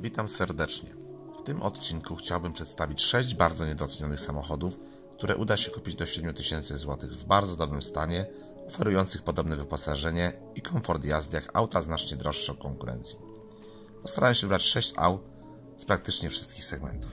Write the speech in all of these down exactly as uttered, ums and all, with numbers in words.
Witam serdecznie. W tym odcinku chciałbym przedstawić sześć bardzo niedocenionych samochodów, które uda się kupić do siedmiu tysięcy złotych w bardzo dobrym stanie, oferujących podobne wyposażenie i komfort jazdy jak auta znacznie droższe od konkurencji. Postarałem się wybrać sześć aut z praktycznie wszystkich segmentów.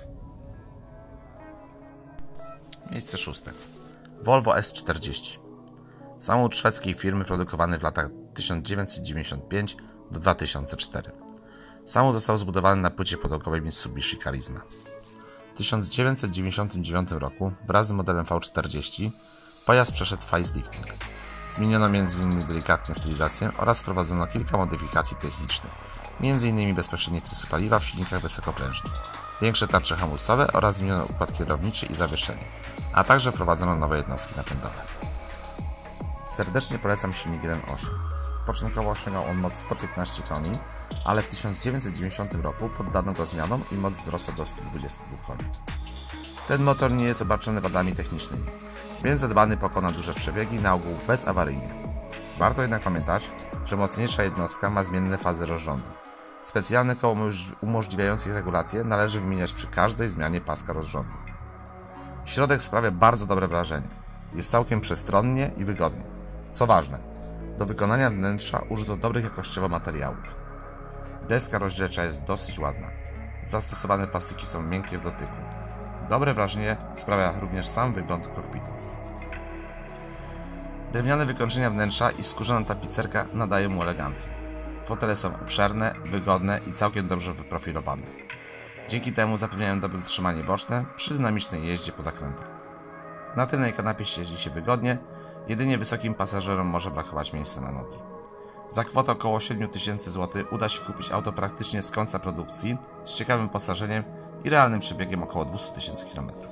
Miejsce szóste. Volvo S czterdzieści. Samochód szwedzkiej firmy produkowany w latach tysiąc dziewięćset dziewięćdziesiąt pięć do dwa tysiące czwartego. Samochód został zbudowany na płycie podłogowej Mitsubishi Charisma. W tysiąc dziewięćset dziewięćdziesiątym dziewiątym roku wraz z modelem V czterdzieści pojazd przeszedł facelifting. Zmieniono między innymi delikatnie stylizację oraz wprowadzono kilka modyfikacji technicznych, między innymi bezpośrednie trysy paliwa w silnikach wysokoprężnych, większe tarcze hamulcowe oraz zmieniono układ kierowniczy i zawieszenie, a także wprowadzono nowe jednostki napędowe. Serdecznie polecam silnik jeden osiem. Początkowo osiągał on moc sto piętnaście koni, ale w tysiąc dziewięćset dziewięćdziesiątym roku poddano go zmianom i moc wzrosła do stu dwudziestu dwóch koni. Ten motor nie jest obarczony wadami technicznymi, więc zadbany pokona duże przebiegi na ogół bezawaryjnie. Warto jednak pamiętać, że mocniejsza jednostka ma zmienne fazy rozrządu. Specjalne koło umożliwiające ich regulację należy wymieniać przy każdej zmianie paska rozrządu. Środek sprawia bardzo dobre wrażenie. Jest całkiem przestronnie i wygodnie. Co ważne, do wykonania wnętrza użyto dobrych jakościowo materiałów. Deska rozdzielcza jest dosyć ładna. Zastosowane plastiki są miękkie w dotyku. Dobre wrażenie sprawia również sam wygląd kokpitu. Drewniane wykończenia wnętrza i skórzana tapicerka nadają mu elegancję. Fotele są obszerne, wygodne i całkiem dobrze wyprofilowane. Dzięki temu zapewniają dobre utrzymanie boczne przy dynamicznej jeździe po zakrętach. Na tylnej kanapie siedzi się wygodnie, jedynie wysokim pasażerom może brakować miejsca na nogi. Za kwotę około siedmiu tysięcy złotych uda się kupić auto praktycznie z końca produkcji, z ciekawym wyposażeniem i realnym przebiegiem około dwieście tysięcy kilometrów.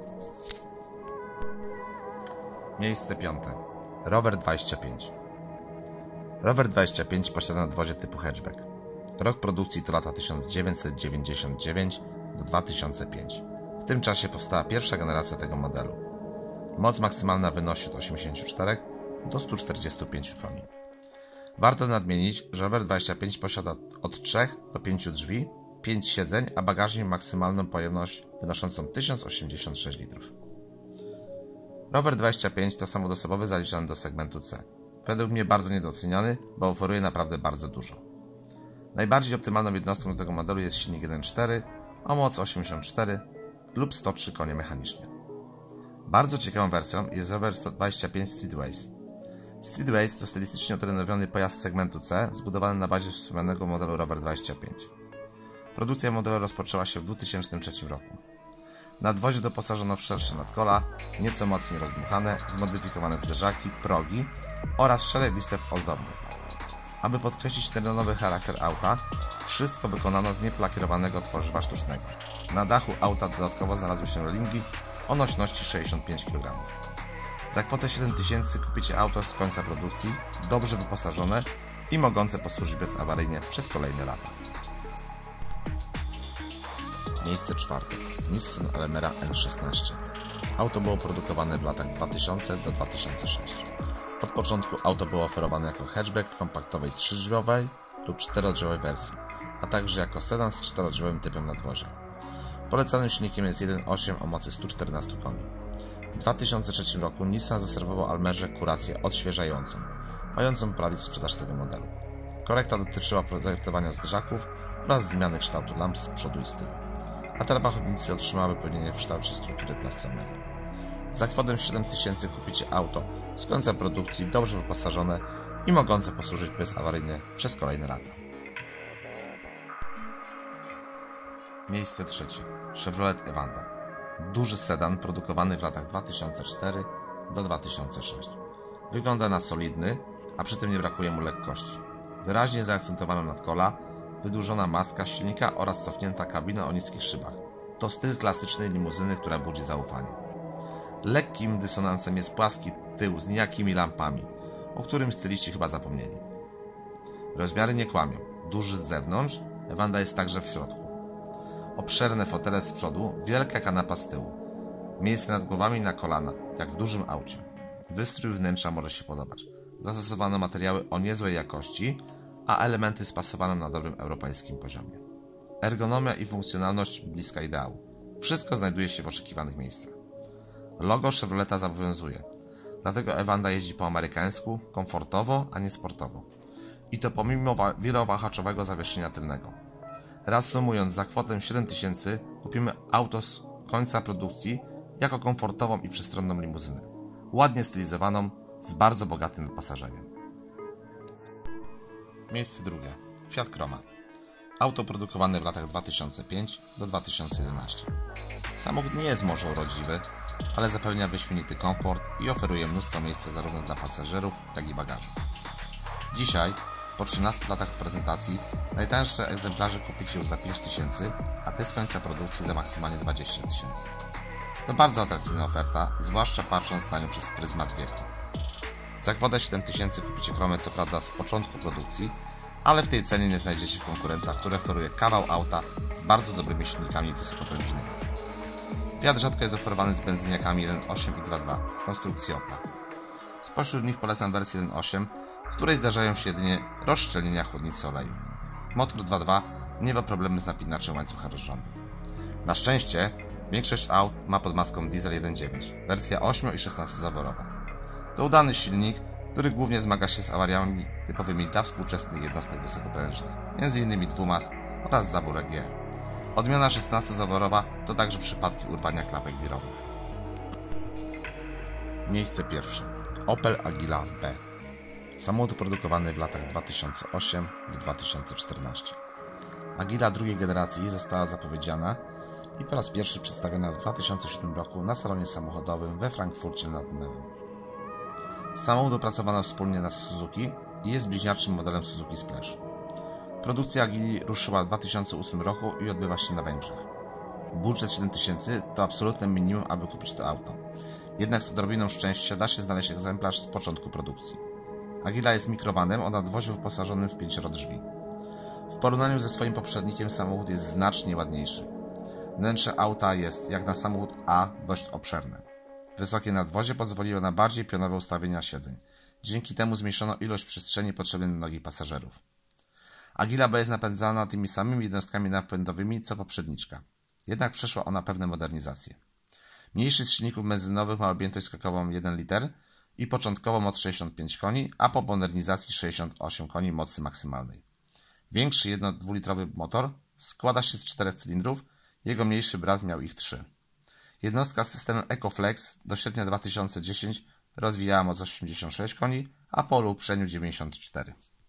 Miejsce piąte. Rover dwadzieścia pięć. Rover dwadzieścia pięć posiada nadwozie typu hatchback. Rok produkcji to lata tysiąc dziewięćset dziewięćdziesiąt dziewięć do dwa tysiące piątego. W tym czasie powstała pierwsza generacja tego modelu. Moc maksymalna wynosi od osiemdziesięciu czterech do stu czterdziestu pięciu koni. Warto nadmienić, że Rover dwadzieścia pięć posiada od trzech do pięciu drzwi, pięć siedzeń, a bagażnik maksymalną pojemność wynoszącą tysiąc osiemdziesiąt sześć litrów. Rover dwadzieścia pięć to samochód osobowy zaliczany do segmentu C. Według mnie bardzo niedoceniony, bo oferuje naprawdę bardzo dużo. Najbardziej optymalną jednostką do tego modelu jest silnik jeden cztery o mocy osiemdziesiąt cztery lub sto trzy konie mechanicznie. Bardzo ciekawą wersją jest Rover dwadzieścia pięć Streetways. Streetways to stylistycznie uterenowiony pojazd segmentu C, zbudowany na bazie wspomnianego modelu Rover dwadzieścia pięć. Produkcja modelu rozpoczęła się w dwa tysiące trzecim roku. Nadwozie doposażono w szersze nadkola, nieco mocniej rozdmuchane, zmodyfikowane zderzaki, progi oraz szereg listew ozdobnych. Aby podkreślić terenowy charakter auta, wszystko wykonano z niepolakierowanego tworzywa sztucznego. Na dachu auta dodatkowo znalazły się relingi o nośności sześćdziesiąt pięć kilogramów. Za kwotę siedem tysięcy kupicie auto z końca produkcji, dobrze wyposażone i mogące posłużyć bezawaryjnie przez kolejne lata. Miejsce czwarte. Nissan Almera N szesnaście. Auto było produkowane w latach dwa tysiące do dwa tysiące szóstego. Od początku auto było oferowane jako hatchback w kompaktowej trzydrzwiowej lub czterodrzwiowej wersji, a także jako sedan z czterodrzwiowym typem nadwozia. Polecanym silnikiem jest jeden osiem o mocy stu czternastu koni. W dwa tysiące trzecim roku Nissan zaserwował Almerze kurację odświeżającą, mającą poprawić sprzedaż tego modelu. Korekta dotyczyła projektowania zderzaków oraz zmiany kształtu lamp z przodu i z tyłu, a tarba chłodnicy otrzymały wypełnienie w kształcie struktury plastrowego. Za kwotę siedem tysięcy kupicie auto z końca produkcji, dobrze wyposażone i mogące posłużyć bezawaryjnie przez kolejne lata. Miejsce trzecie. Chevrolet Evanda. Duży sedan produkowany w latach dwa tysiące czwartego do dwa tysiące szóstego. Wygląda na solidny, a przy tym nie brakuje mu lekkości. Wyraźnie zaakcentowana nadkola, wydłużona maska silnika oraz cofnięta kabina o niskich szybach. To styl klasycznej limuzyny, która budzi zaufanie. Lekkim dysonansem jest płaski tył z nijakimi lampami, o którym styliści chyba zapomnieli. Rozmiary nie kłamią. Duży z zewnątrz, Evanda jest także w środku. Obszerne fotele z przodu, wielka kanapa z tyłu. Miejsce nad głowami na kolana, jak w dużym aucie. Wystrój wnętrza może się podobać. Zastosowano materiały o niezłej jakości, a elementy spasowano na dobrym europejskim poziomie. Ergonomia i funkcjonalność bliska ideału. Wszystko znajduje się w oczekiwanych miejscach. Logo Chevroleta zobowiązuje. Dlatego Evander jeździ po amerykańsku, komfortowo, a nie sportowo. I to pomimo wielowahaczowego zawieszenia tylnego. Reasumując, za kwotę siedem tysięcy kupimy auto z końca produkcji jako komfortową i przestronną limuzynę. Ładnie stylizowaną, z bardzo bogatym wyposażeniem. Miejsce drugie. Fiat Croma. Auto produkowane w latach dwa tysiące piąty do dwa tysiące jedenastego. Samochód nie jest może urodziwy, ale zapewnia wyśmienity komfort i oferuje mnóstwo miejsca zarówno dla pasażerów, jak i bagażu. Dzisiaj, po trzynastu latach prezentacji, najtańsze egzemplarze kupicie już za pięć tysięcy, a te z końca produkcji za maksymalnie dwadzieścia tysięcy. To bardzo atrakcyjna oferta, zwłaszcza patrząc na nią przez pryzmat wieku. Za kwotę siedem tysięcy kupicie Cromę co prawda z początku produkcji, ale w tej cenie nie znajdziecie konkurenta, który oferuje kawał auta z bardzo dobrymi silnikami wysokoprężnymi. Fiat rzadko jest oferowany z benzyniakami jeden przecinek osiem i dwa przecinek dwa konstrukcji Opla. Spośród nich polecam wersję jeden przecinek osiem, w której zdarzają się jedynie rozszczelnienia chłodnicy oleju. Motor dwa przecinek dwa nie ma problemu z napinaczem łańcucha rozrządu. Na szczęście większość aut ma pod maską diesel jeden przecinek dziewięć, wersja osiem i szesnastozaworowa. To udany silnik, który głównie zmaga się z awariami typowymi dla współczesnych jednostek wysokoprężnych, między innymi dwumas oraz zawór E G R. Odmiana szesnastozaworowa to także przypadki urwania klapek wirowych. Miejsce pierwsze. Opel Agila B. Samochód produkowany w latach dwa tysiące ósmym do dwa tysiące czternastego. Agila drugiej generacji została zapowiedziana i po raz pierwszy przedstawiona w dwa tysiące siódmym roku na salonie samochodowym we Frankfurcie nad Menem. Samochód opracowano wspólnie na Suzuki i jest bliźniaczym modelem Suzuki Splash. Produkcja Agili ruszyła w dwa tysiące ósmym roku i odbywa się na Węgrzech. Budżet siedem tysięcy to absolutne minimum, aby kupić to auto. Jednak z odrobiną szczęścia da się znaleźć egzemplarz z początku produkcji. Agila jest mikrowanem o nadwoziu wyposażonym w pięcioro drzwi. W porównaniu ze swoim poprzednikiem samochód jest znacznie ładniejszy. Wnętrze auta jest, jak na samochód A, dość obszerne. Wysokie nadwozie pozwoliło na bardziej pionowe ustawienia siedzeń. Dzięki temu zmniejszono ilość przestrzeni potrzebnej na nogi pasażerów. Agila B jest napędzana tymi samymi jednostkami napędowymi co poprzedniczka. Jednak przeszła ona pewne modernizacje. Mniejszy z silników benzynowych ma objętość skokową jeden liter i początkowo moc sześćdziesiąt pięć koni, a po modernizacji sześćdziesiąt osiem koni mocy maksymalnej. Większy jedno-dwulitrowy motor składa się z czterech cylindrów, jego mniejszy brat miał ich trzy. Jednostka z systemem EcoFlex do sierpnia dwa tysiące dziesiątego rozwijała moc osiemdziesiąt sześć koni, a po ulepszeniu dziewięćdziesiąt cztery.